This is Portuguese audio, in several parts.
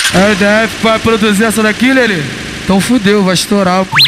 A EDF vai produzir essa daqui, Lelê? Então fudeu, vai estourar, pô.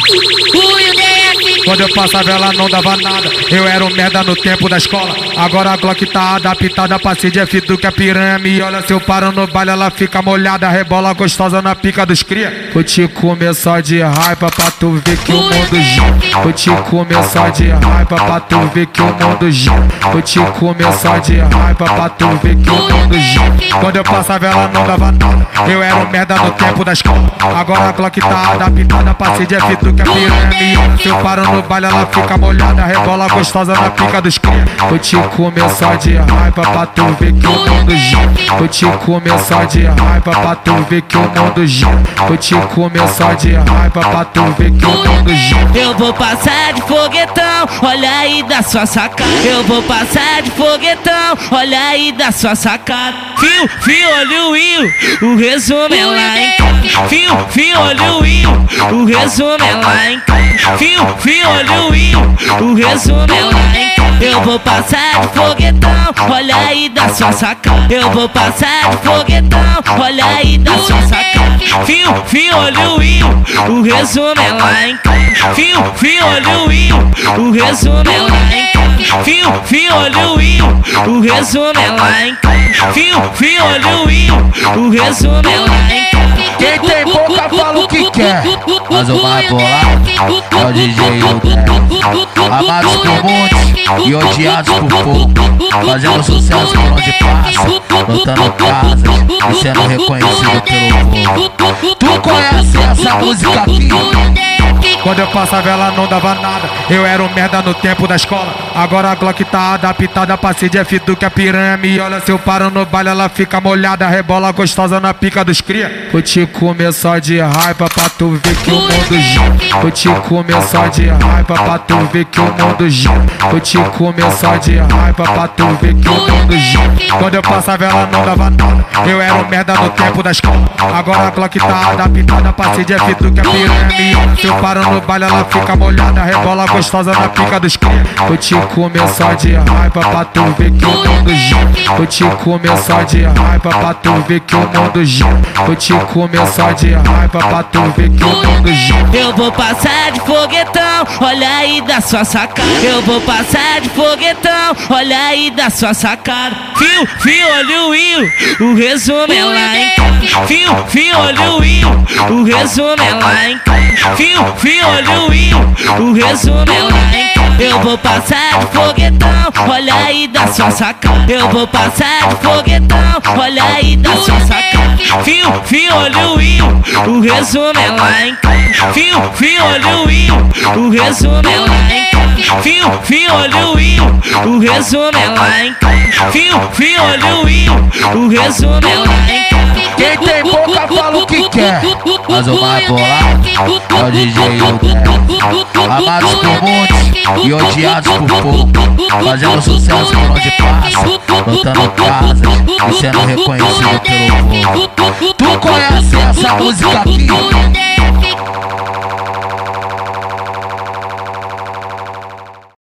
Quando eu passava ela não dava nada. Eu era um merda no tempo da escola. Agora a Glock tá adaptada pra ser de F do que a piranha me olha. Se eu paro no baile ela fica molhada. Rebola gostosa na pica dos cria. Vou te comer só de raiva pra tu ver que o mundo gira. Vou te comer só de raiva pra tu ver que o mundo gira. Vou te comer só de raiva pra tu ver que o mundo gira. Quando eu passava ela não dava nada. Eu era um merda no tempo da escola. Agora a Glock tá adaptada pra ser de F do que a piranha me olha. Se eu paro no baile ela fica molhada. Rebola gostosa na pica dos cria. Vou te comer só de raiva pra tu ver que o mundo gira. Vou te comer só de raiva pra tu ver que o mundo gira. Vou te comer só de raiva pra tu ver que o mundo gira. Eu vou passar de foguetão, olha aí da sua sacada. Eu vou passar de foguetão, olha aí da sua sacada. Fio, fio, olha o Will, o resumo é lá em casa. Fio, fio, olha o Will, o resumo é lá em casa. Fio, fio, olha o Will, o resumo é lá em casa. Eu vou passar de foguetão, olha aí da sua sacada. Eu vou passar de foguetão, olha aí da sua sacada. Fio, fio, olha o Will, o resumo é lá em casa. Fio, fio, olha o Will, o resumo é lá em casa. Fio, fio, olha o Will, o resumo é lá em casa. Fio, fio, olha o Will, o resumo é lá em casa. Quem tem boca fala o que quer, mas o mais bolado é o DJ Udé. Amados por muitos e odiados por pouco, fazendo sucesso por onde passa, lotando casas e sendo reconhecido pelo povo. Tu conhece essa música aqui? Quando eu passava ela não dava nada. Eu era um merda no tempo da escola. Agora a Glock tá adaptada pra ser de F do que a piranha me olha. Se eu paro no baile ela fica molhada. Rebola gostosa na pica dos cria. Vou te comer só de raiva pra tu ver que o mundo gira. Vou te comer só de raiva pra tu ver que o mundo gira. Vou te comer só de raiva pra tu ver que o mundo gira. Quando eu passava ela não dava nada. Eu era um merda no tempo da escola. Agora a Glock tá adaptada pra ser de F do que a piranha me olha. Se eu paro no baile ela fica molhada. Rebola gostosa na pica dos cria. Vou te comer só de raiva pra tu ver que o mundo gira. Vou te comer só de raiva pra tu ver que o mundo gira. Vou te comer só de raiva pra tu ver que o mundo gira. Eu vou passar de foguetão, olha aí da sua sacada. Eu vou passar de foguetão, olha aí da sua sacada. Fio, fio, olha o Will, o resumo é lá em casa. Fio, fio, olha o Will, o resumo é lá em casa. Fio, fio, olha o Will, o resumo é lá em casa. Eu vou passar de foguetão, olha aí da sua sacada. Eu vou passar de foguetão, olha aí da sua sacada. Fio, fio, olha o Will, o resumo é lá em casa. Fio, fio, olha o Will, o resumo é lá em casa. Fio, fio, olha o Will, o resumo é lá em casa. Fio, fio, olha o Will, o resumo é lá em casa. Quem tem boca fala o que quer, mas o mais bolado é o DJ Udé. Amados por muitos e odiados por pouco, fazendo sucesso por onde passa, lotando casas e sendo reconhecido pelo povo. Tu conhece essa música aqui?